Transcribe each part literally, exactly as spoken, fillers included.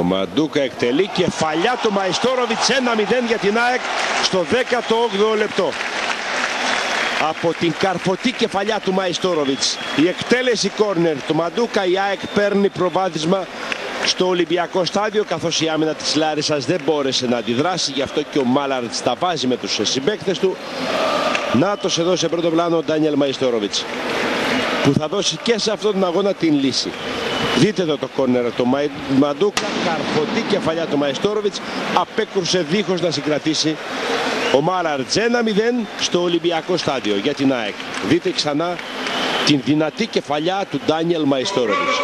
Μαντούκα εκτελεί, κεφαλιά του Μαϊστόροβιτς, ένα μηδέν για την ΑΕΚ στο δέκατο όγδοο λεπτό. Από την καρφωτή κεφαλιά του Μαϊστόροβιτς, η εκτέλεση κόρνερ του Μαντούκα, η ΑΕΚ παίρνει προβάδισμα στο Ολυμπιακό στάδιο, καθώς η άμυνα της Λάρισσας δεν μπόρεσε να αντιδράσει, γι' αυτό και ο Μάλαρτς τα βάζει με τους συμπαίκτες του. Νάτος εδώ σε πρώτο πλάνο ο Ντάνιελ Μαϊστόροβιτς, που θα δώσει και σε αυτόν τον αγώνα την λύση. Δείτε εδώ το κόρνερ του Μαντούκα, καρφωτή κεφαλιά του Μαϊστόροβιτς, απέκρουσε δίχως να συγκρατήσει ο Μάλαρτς. Ένα μηδέν στο Ολυμπιακό στάδιο για την ΑΕΚ. Δείτε ξανά την δυνατή κεφαλιά του Ντάνιελ Μαϊστόροβιτς.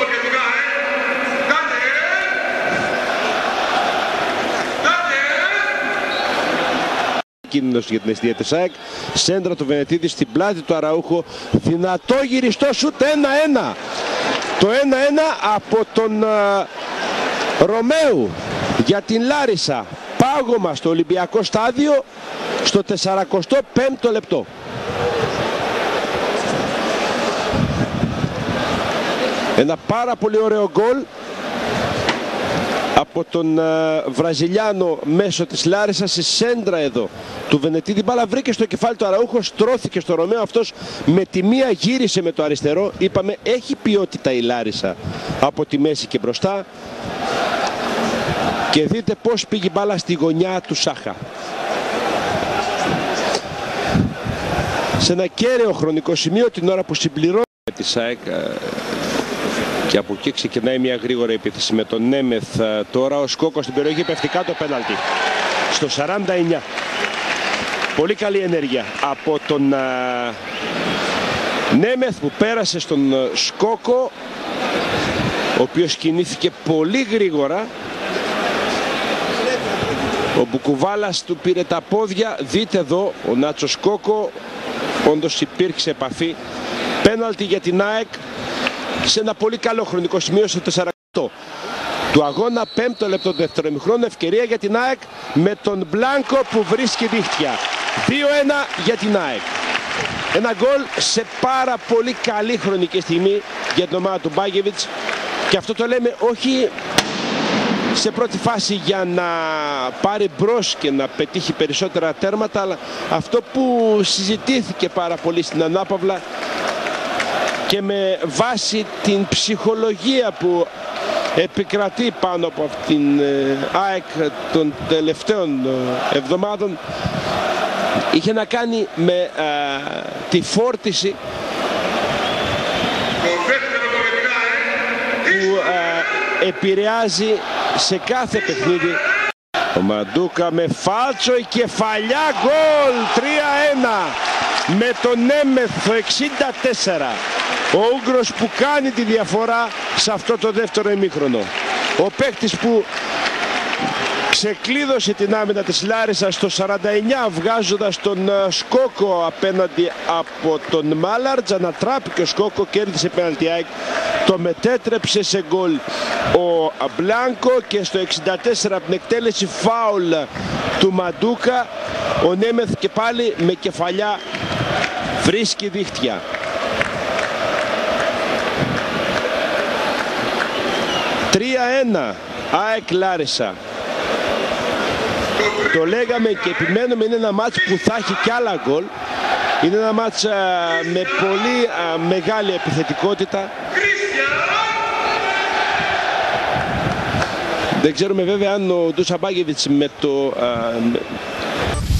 Κίνδυνος για την αιστεία της ΑΕΚ. Σέντρα του Βενετίδη στην πλάτη του Αραούχο. Δυνατό γυριστό σουτ, ένα ένα. Το ένα ένα από τον uh, Ρωμαίου για την Λάρισα. Πάγωμα στο Ολυμπιακό στάδιο στο σαρανταπέμπτο πέμπτο λεπτό. Ένα πάρα πολύ ωραίο γκολ από τον uh, Βραζιλιάνο μέσω της Λάρισσας. Η σέντρα εδώ του Βενετίδη, μπάλα βρήκε στο κεφάλι του Αραούχο, στρώθηκε στο Ρωμαίο, αυτός με τη μία γύρισε με το αριστερό. Είπαμε έχει ποιότητα η Λάρισσα από τη μέση και μπροστά. Και δείτε πως πήγε μπάλα στη γωνιά του Σάχα. Σε ένα κέραιο χρονικό σημείο, την ώρα που συμπληρώνει τη ΣΑΕΚ, και από εκεί ξεκινάει μια γρήγορη επίθεση με τον Νέμεθ. Τώρα ο Σκόκος στην περιοχή, πέφτει κάτω, πέναλτι στο σαράντα εννιά. Πολύ καλή ενέργεια από τον α, Νέμεθ, που πέρασε στον α, Σκόκο, ο οποίος κινήθηκε πολύ γρήγορα. Ο Μπουκουβάλας του πήρε τα πόδια. Δείτε εδώ ο Νάτσο Σκόκο, όντως υπήρξε επαφή. Πέναλτι για την ΑΕΚ σε ένα πολύ καλό χρονικό σημείο στο σαράντα οκτώ του αγώνα, πέμπτο λεπτό του δεύτερου ημιχρόνου. Ευκαιρία για την ΑΕΚ με τον Μπλάνκο που βρίσκει δίχτυα. δύο ένα για την ΑΕΚ. Ένα γκολ σε πάρα πολύ καλή χρονική στιγμή για την ομάδα του Μπάγεβιτς, και αυτό το λέμε όχι σε πρώτη φάση για να πάρει μπρος και να πετύχει περισσότερα τέρματα, αλλά αυτό που συζητήθηκε πάρα πολύ στην ανάπαυλα και με βάση την ψυχολογία που επικρατεί πάνω από την ΑΕΚ των τελευταίων εβδομάδων, είχε να κάνει με α, τη φόρτιση που α, επηρεάζει σε κάθε παιχνίδι. Ο Μαντούκα με φάλτσο, η κεφαλιά, γκολ, τρία ένα με τον Νέμεθ το εξήντα τέσσερα. Ο Ούγγρος που κάνει τη διαφορά σε αυτό το δεύτερο ημίχρονο. Ο παίκτης που ξεκλείδωσε την άμυνα της Λάρισσας στο σαράντα εννιά, βγάζοντας τον Σκόκο απέναντι από τον Μάλαρτς. Ανατράπηκε ο Σκόκο, κέρδισε πέναλτι ΑΕΚ, το μετέτρεψε σε γκολ ο Μπλάνκο, και στο εξήντα τέσσερα από την εκτέλεση φάουλ του Μαντούκα, ο Νέμεθ και πάλι με κεφαλιά βρίσκει δίχτυα. τρία ένα ΑΕΚ Λάρισσα. Το λέγαμε και επιμένουμε, είναι ένα μάτς που θα έχει κι άλλα γκολ. Είναι ένα μάτς α, με πολύ α, μεγάλη επιθετικότητα. Δεν ξέρουμε βέβαια αν ο Ντούσαν Μπάγεβιτς με το... Α, με...